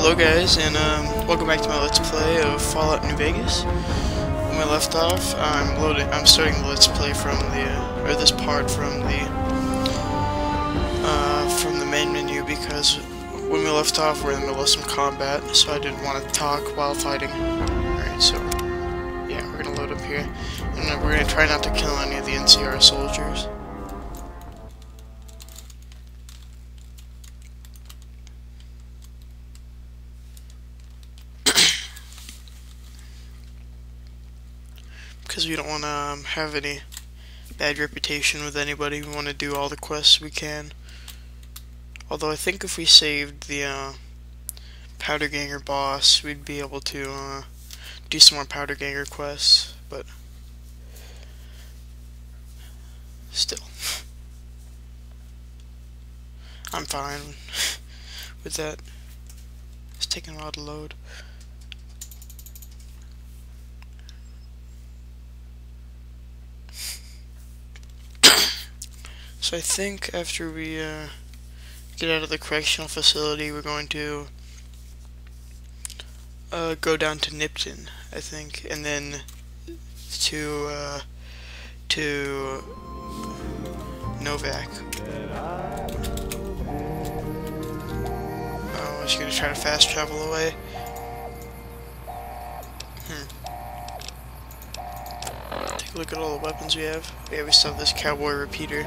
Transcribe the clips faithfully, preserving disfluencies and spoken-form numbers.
Hello guys, and um, welcome back to my Let's Play of Fallout New Vegas. When we left off, I'm loading. I'm starting the Let's Play from the, uh, or this part from the, uh, from the main menu because when we left off, we're in the middle of some combat, so I didn't want to talk while fighting. Alright, so yeah, we're gonna load up here, and we're gonna try not to kill any of the N C R soldiers. Because we don't want to um, have any bad reputation with anybody. We want to do all the quests we can. Although I think if we saved the uh, Powder Ganger boss, we'd be able to uh, do some more Powder Ganger quests, but still. I'm fine with that. It's taking a while to load. So I think after we uh, get out of the correctional facility, we're going to uh, go down to Nipton, I think, and then to uh, to Novak. Oh, is she gonna try to fast travel away? Hmm. Take a look at all the weapons we have. Yeah, we still have this cowboy repeater.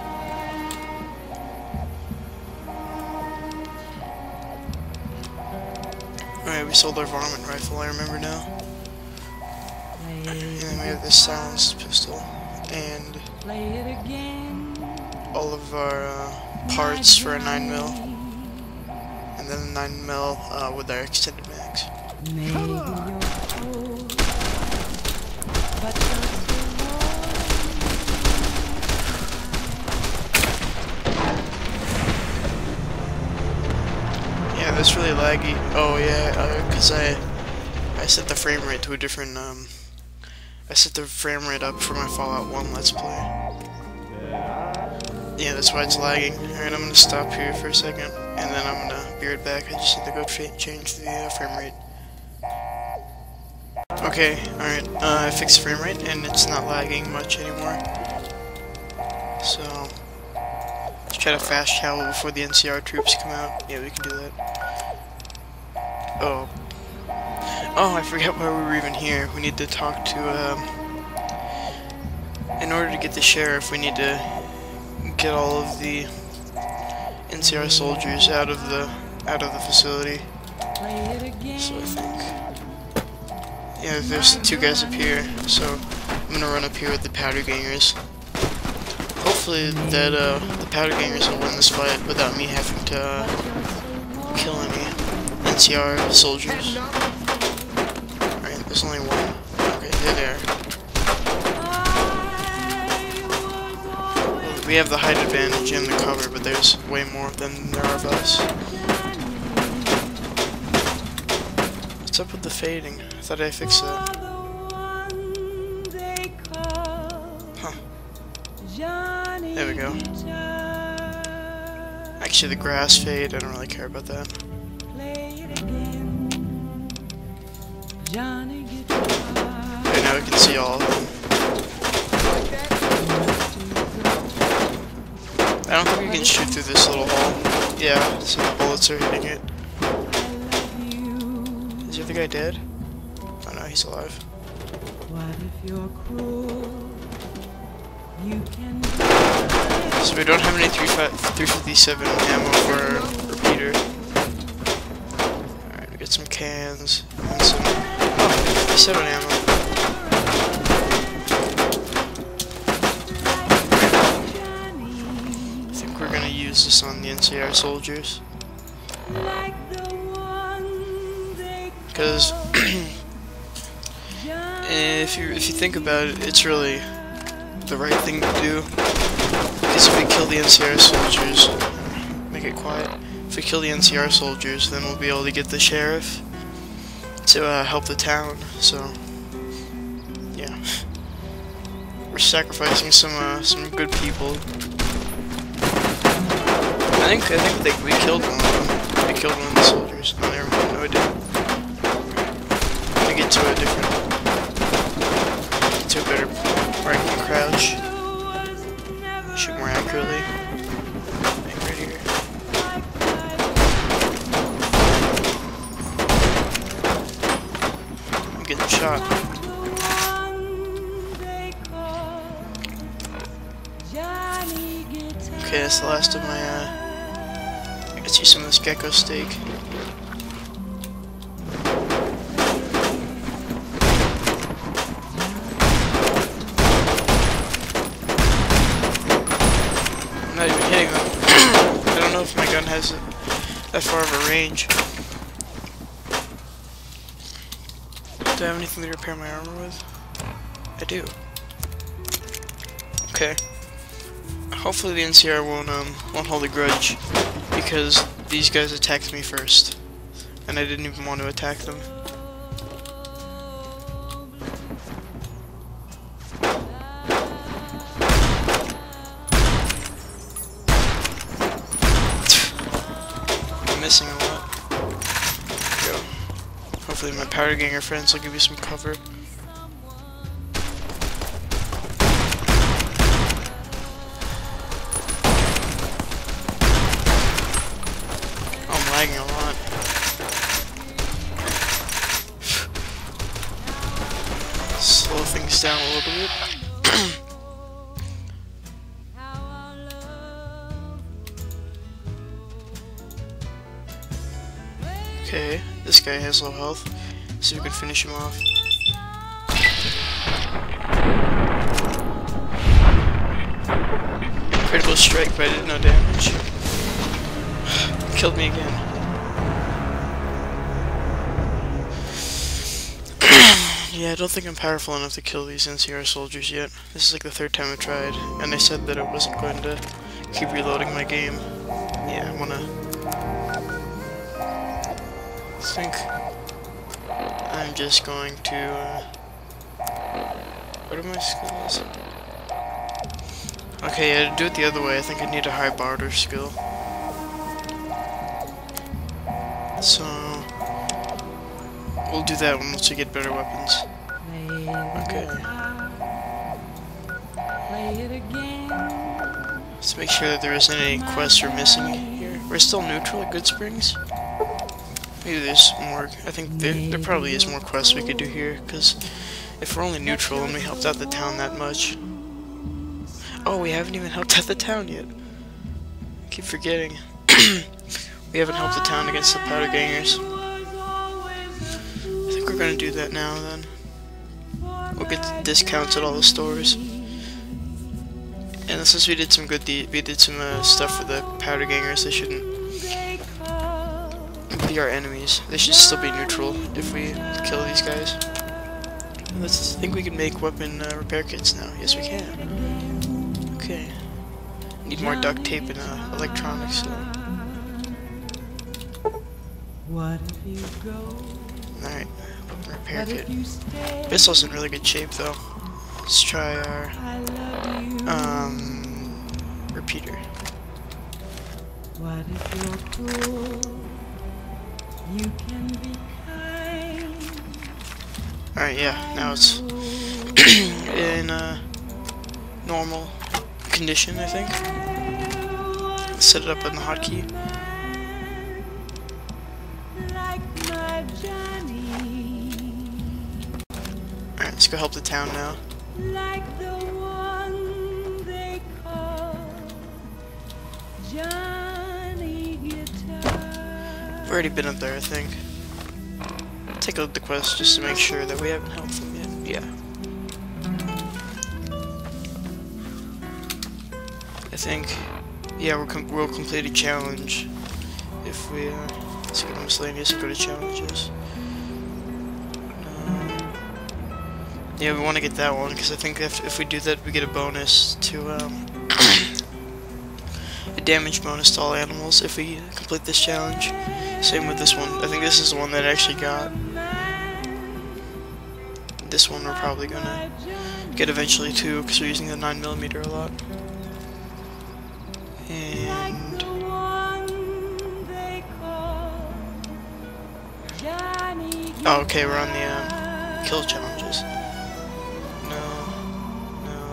Alright, we sold our varmint rifle, I remember now. And then we have this silenced pistol, and all of our uh, parts for a nine mil, and then the nine mil uh, with our extended mags. Yeah, that's really laggy. Oh yeah, uh, cause I I set the frame rate to a different um I set the frame rate up for my Fallout one Let's Play. Yeah, that's why it's lagging. Alright, I'm gonna stop here for a second, and then I'm gonna be right back. I just need to go change the uh, frame rate. Okay, alright, uh, I fixed the frame rate, and it's not lagging much anymore. So let's try to fast travel before the N C R troops come out. Yeah, we can do that. Oh. Oh, I forgot why we were even here. We need to talk to, um... in order to get the sheriff, we need to get all of the N C R soldiers out of the, out of the facility. So I think... yeah, there's two guys up here, so I'm gonna run up here with the Powder Gangers. Hopefully that uh, the Powder Gangers will win this fight without me having to uh, kill any N C R soldiers. Alright, there's only one. Okay, they're there. Well, we have the height advantage in the cover, but there's way more of them than there are of us. What's up with the fading? I thought I fixed that. Huh. There we go. Actually, the grass fade, I don't really care about that. Okay, now we can see all of them. I don't think we can shoot through this little hole. Yeah, so the bullets are hitting it. Is the other guy dead? Oh no, he's alive. What if you're cruel? You can. So we don't have any three fifty-seven ammo for repeater. Alright, we get some cans and some oh, fifty-seven ammo. I think we're gonna use this on the N C R soldiers. Because if you if you think about it, it's really the right thing to do. Because if we kill the N C R soldiers, make it quiet. If we kill the N C R soldiers, then we'll be able to get the sheriff to uh, help the town. So yeah, we're sacrificing some uh, some good people. I think I think they, we killed one of them. I killed one of the soldiers. Oh, never mind. No, I didn't. I'm gonna get to a different, to a better where I can crouch, shoot more accurately. Like right here. I'm getting shot. Okay, that's the last of my, uh, I got you some of this gecko steak. I'm not even hitting them. I don't know if my gun has a, that far of a range. Do I have anything to repair my armor with? I do. Okay. Hopefully the N C R won't um won't hold a grudge, because these guys attacked me first, and I didn't even want to attack them. I'm missing a lot. Go. Hopefully my powder ganger friends will give you some cover. Lagging a lot. Slow things down a little bit. Okay, this guy has low health. See if we can finish him off. Critical strike, but I did no damage. Killed me again. Yeah, I don't think I'm powerful enough to kill these N C R soldiers yet. This is like the third time I've tried, and I said that I wasn't going to keep reloading my game. Yeah, I wanna... I think I'm just going to... Uh, what are my skills? Okay, yeah, to do it the other way, I think I need a high barter skill. So, we'll do that once we get better weapons. Okay. Let's make sure that there isn't any quests we're missing here. We're still neutral at Goodsprings? Maybe there's more. I think there, there probably is more quests we could do here, because if we're only neutral and we helped out the town that much... Oh, we haven't even helped out the town yet. I keep forgetting. We haven't helped the town against the powder gangers. I think we're gonna do that now then. We'll get discounts at all the stores. And since we did some good de we did some uh, stuff for the powder gangers, they shouldn't be our enemies. They should still be neutral if we kill these guys. Let's think we can make weapon uh, repair kits now. Yes, we can. Okay. Need more duct tape and uh, electronics. So. Alright, repair kit. Pistol's in really good shape though. Let's try our um repeater. Alright, yeah, now it's in uh, normal condition, I think. Let's set it up on the hotkey. Alright, let's go help the town now. Like the one they call Johnny Guitar. We've already been up there, I think. Take a look at the quest just to make sure that we haven't helped them yet. Yeah. I think, yeah, we'll, com we'll complete a challenge if we, uh, let's go to miscellaneous and go to challenges. Yeah, we want to get that one, because I think if, if we do that, we get a bonus to, um, a damage bonus to all animals if we complete this challenge. Same with this one. I think this is the one that I actually got. This one we're probably gonna get eventually too, because we're using the nine millimeter a lot. And... Oh, okay, we're on the um, kill challenges. No, no.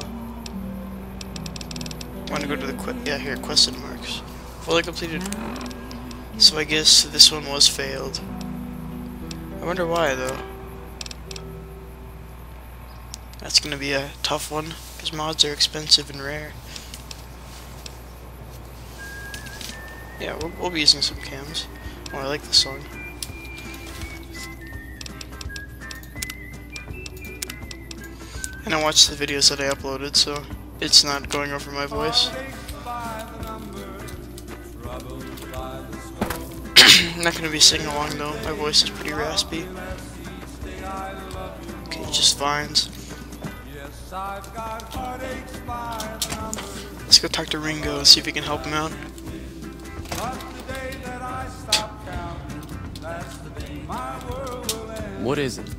I want to go to the quest. Yeah, here, quested marks. Fully completed. So I guess this one was failed. I wonder why, though. That's gonna be a tough one, because mods are expensive and rare. Yeah, we'll, we'll be using some cams. Oh, I like this song. And I watched the videos that I uploaded, so it's not going over my voice. I'm not gonna be singing along though, my voice is pretty raspy. Okay, just vines. Let's go talk to Ringo and see if we can help him out. What is it?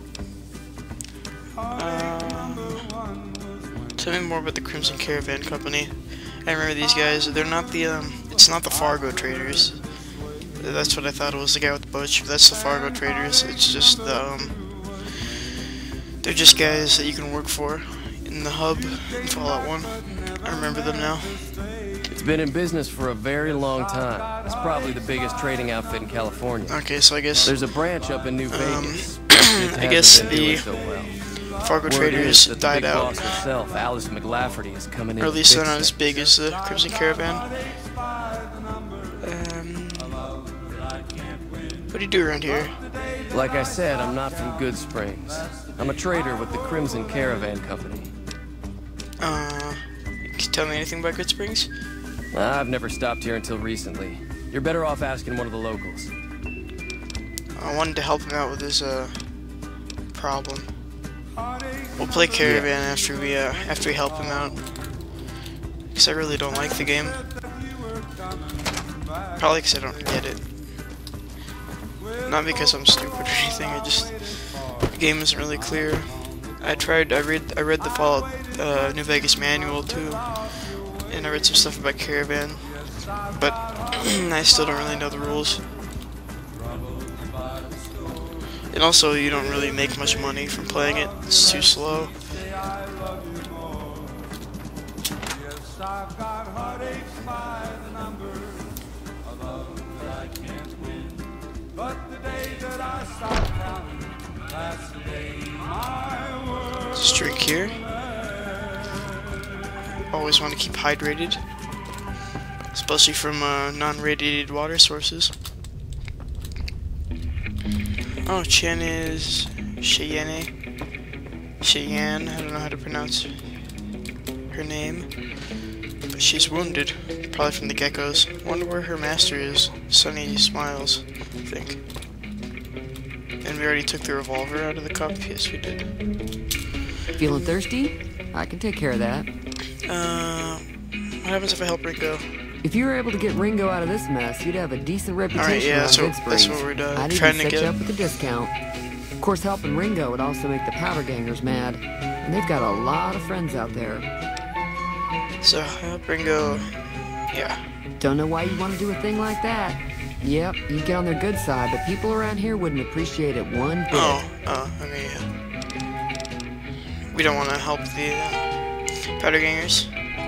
Um, tell me more about the Crimson Caravan Company. I remember these guys. They're not the um. It's not the Fargo traders. That's what I thought it was. The guy with the boat ship. That's the Fargo traders. It's just the um. They're just guys that you can work for in the hub in Fallout one. I remember them now. It's been in business for a very long time. It's probably the biggest trading outfit in California. Okay, so I guess there's a branch up in New Vegas. Um, I guess the so well. Fargo traders the died big out. Boss herself, Alice McLafferty, is coming in. Or at least they're not as big as the Crimson Caravan. Um, what do you do around here? Like I said, I'm not from Good Springs. I'm a trader with the Crimson Caravan Company. Uh, can you tell me anything about Good Springs? I've never stopped here until recently. You're better off asking one of the locals. I wanted to help him out with his uh problem. We'll play Caravan yeah. after we uh after we help him out. Because I really don't like the game. Probably because I don't get it. Not because I'm stupid or anything. I just the game isn't really clear. I tried. I read. I read the Fallout uh, New Vegas manual too, and I read some stuff about Caravan, but I still don't really know the rules. And also, you don't really make much money from playing it. It's too slow. Just drink here. Always want to keep hydrated, especially from uh, non-radiated water sources. Oh, Chen is Cheyenne. Cheyenne, I don't know how to pronounce her name. But she's wounded, probably from the geckos. Wonder where her master is. Sunny smiles, I think. And we already took the revolver out of the cup. Yes, we did. Feeling thirsty? I can take care of that. Uh, what happens if I help Ringo? If you were able to get Ringo out of this mess, you'd have a decent reputation Alright, yeah, around that's Good what, Springs. that's what we're uh, I'd trying even to set get. you up with a discount. Of course, helping Ringo would also make the powder gangers mad, and they've got a lot of friends out there. So, help Ringo, yeah. Don't know why you want to do a thing like that. Yep, you get on their good side, but people around here wouldn't appreciate it one bit. Oh, oh, okay, yeah. We don't want to help the uh, powder gangers.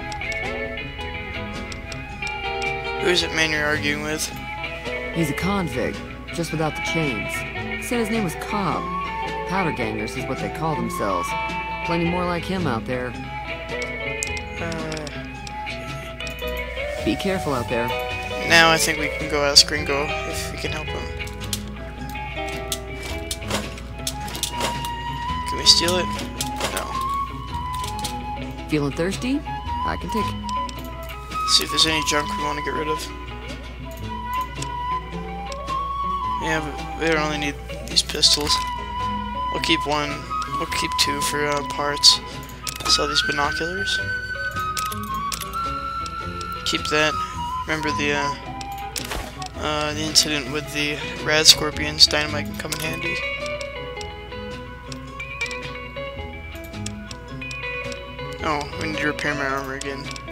Who is it man you're arguing with? He's a convict, just without the chains. Said his name was Cobb. Powder gangers is what they call themselves. Plenty more like him out there. Uh, Be careful out there. now I think we can go ask Ringo if we can help him. Can we steal it? No. Feeling thirsty? I can take it. See if there's any junk we want to get rid of. Yeah, but we don't only need these pistols. We'll keep one. We'll keep two for uh, parts. Sell these binoculars. Keep that. Remember the uh, uh, the incident with the rad scorpions. Dynamite can come in handy. Oh, we need to repair my armor again.